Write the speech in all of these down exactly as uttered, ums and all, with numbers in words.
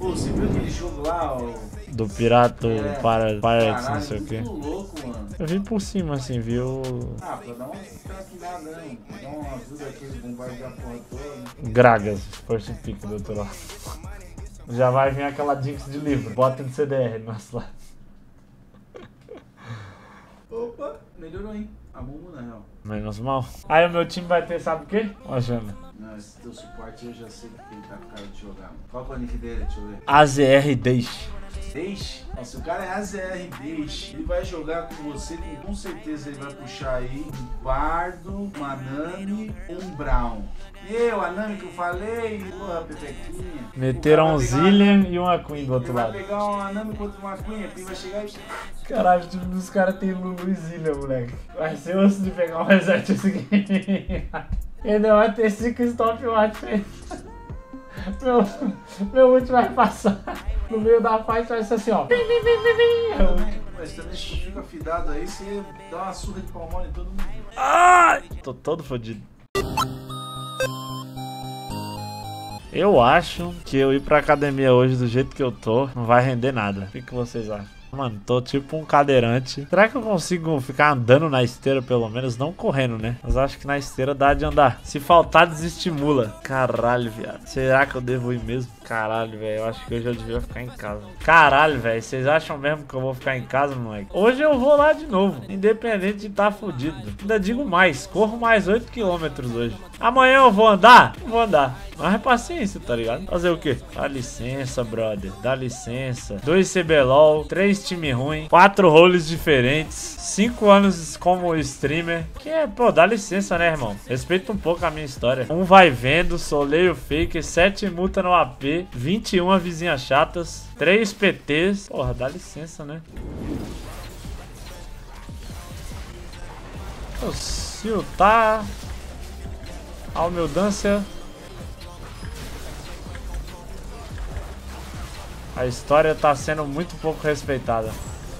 Pô, você viu aquele jogo lá, ó? Do pirata, É, para, para, caralho, não sei o que. muito louco, mano. Eu vi por cima, assim, viu? Ah, pra dar uma tranquilada, né? Pra dar uma ajuda aqui, bombardear a porra toda. Gragas, first pick, doutor. Já vai vir aquela jinx de livro. Bota no C D R, nossa lá. Opa, melhorou, hein? A bomba na real. Menos mal. Aí o meu time vai ter, sabe o quê? Ó, Jana. Não, esse teu suporte eu já sei que ele tá com cara de jogar, mano. Qual que é o nick dele? Deixa eu ver. A Z R Deixe. Deixe? Ó, se o cara é A Z R Deixe, ele vai jogar com você, com, com certeza ele vai puxar aí um Bardo, um Anami, um Brown. Eu, Anami que eu falei, porra, Pepequinha. Meteram um Zillion e uma Queen do outro ele lado. vai pegar um Anami contra uma Queen, aqui vai chegar e... Caralho, o time dos caras tem Lulu e Zillion, moleque. Vai ser osso de pegar um reset esse game. Ele vai ter cinco stopwatch aí. Meu, meu ult vai passar. No meio da fight vai ser assim, ó. Mas também se tu fica fidado aí, você dá uma surra de palmole em todo mundo. Ai! Tô todo fodido. Eu acho que eu ir pra academia hoje do jeito que eu tô não vai render nada. O que, que vocês acham? Mano, tô tipo um cadeirante. Será que eu consigo ficar andando na esteira pelo menos? Não correndo, né? Mas acho que na esteira dá de andar. Se faltar, desestimula. Caralho, viado. Será que eu devo ir mesmo? Caralho, velho. Eu acho que hoje eu devia ficar em casa. Caralho, velho. Vocês acham mesmo que eu vou ficar em casa, moleque? Hoje eu vou lá de novo. Independente de estar tá fudido. Ainda digo mais. Corro mais oito quilômetros hoje. Amanhã eu vou andar? Vou andar. Mas é paciência, tá ligado? Fazer o quê? Dá licença, brother. Dá licença. Dois C B LOL. Três time ruim. Quatro roles diferentes. Cinco anos como streamer. Que é, pô, dá licença, né, irmão? Respeita um pouco a minha história. Um vai vendo, soleio fake, sete multa no A P, vinte e uma vizinhas chatas, três P Ts. Porra, dá licença, né? O Sil tá... A humildância... A história tá sendo muito pouco respeitada.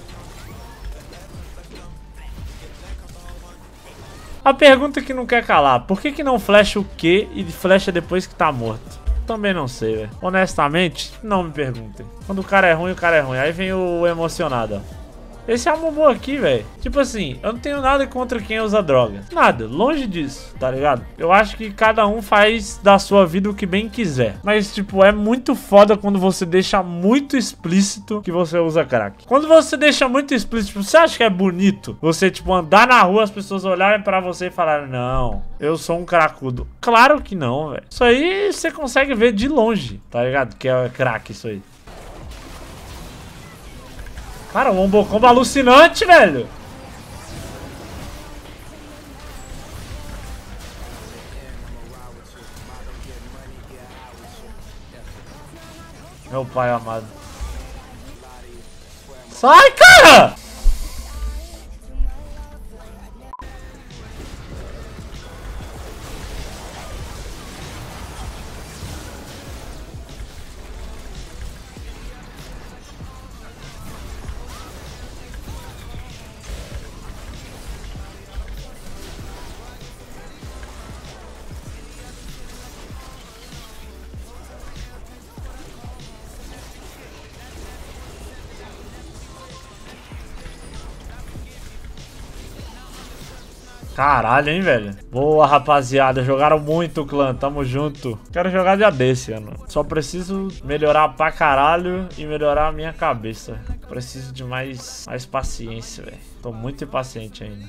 A pergunta que não quer calar, por que que não flecha o Q e flecha depois que tá morto? Também não sei, velho. Honestamente, não me perguntem. Quando o cara é ruim, o cara é ruim. Aí vem o emocionado, ó. Esse é o Momo aqui, velho. Tipo assim, eu não tenho nada contra quem usa droga. Nada, longe disso, tá ligado? Eu acho que cada um faz da sua vida o que bem quiser. Mas, tipo, é muito foda quando você deixa muito explícito que você usa crack. Quando você deixa muito explícito, tipo, você acha que é bonito você, tipo, andar na rua, as pessoas olharem pra você e falarem, não, eu sou um cracudo. Claro que não, velho. Isso aí você consegue ver de longe, tá ligado? Que é crack isso aí. Cara, um wombo combo alucinante, velho. Meu pai amado. Sai, cara! Caralho, hein, velho. Boa, rapaziada. Jogaram muito, clã. Tamo junto. Quero jogar dia desse, ano. Só preciso melhorar pra caralho e melhorar a minha cabeça. Preciso de mais, mais paciência, velho. Tô muito impaciente ainda.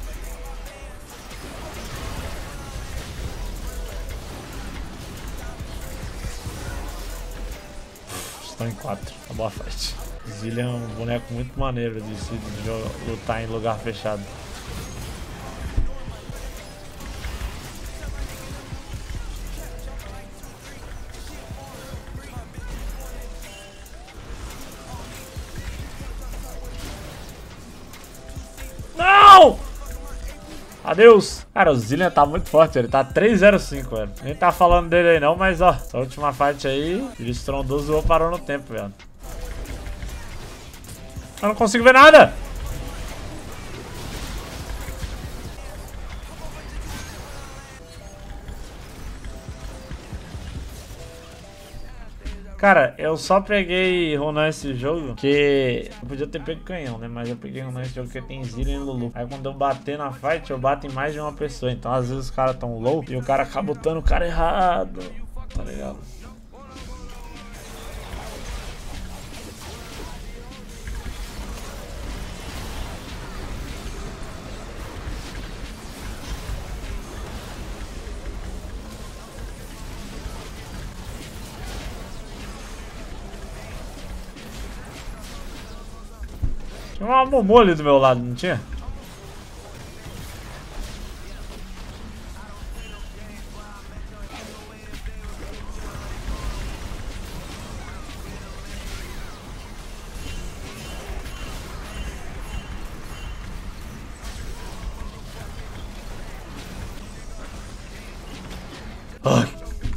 Estão em quatro. Tá boa fight. Zillion é um boneco muito maneiro de se de lutar em lugar fechado. Não! Adeus! Cara, o Zillion tá muito forte, ele tá três zero cinco, velho. Nem tá falando dele aí não, mas ó, essa última fight aí, ele estrondoso ou parou no tempo, velho. Eu não consigo ver nada! Cara, eu só peguei Ronan esse jogo que eu podia ter pego canhão, né? Mas eu peguei Ronan esse jogo que tem Zilean e Lulu. Aí quando eu bater na fight, eu bato em mais de uma pessoa. Então às vezes os caras tão low e o cara acaba botando o cara errado. Tá ligado? Tinha uma Momô ali do meu lado, não tinha? Ai.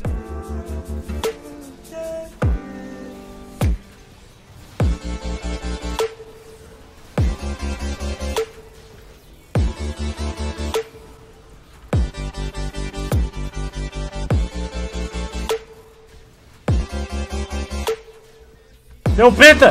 Deu penta!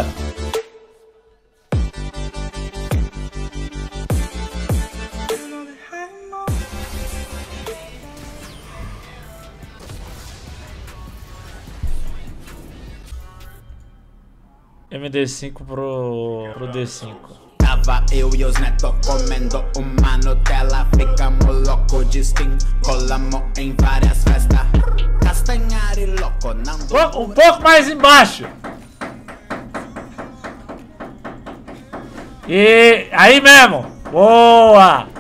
M D cinco pro, pro D cinco. Tava eu e os netos comendo uma Nutella. Ficamos louco de skin, colamos em várias festas. Castanhar e louco, não. Um, um pouco mais embaixo. E aí mesmo. Boa!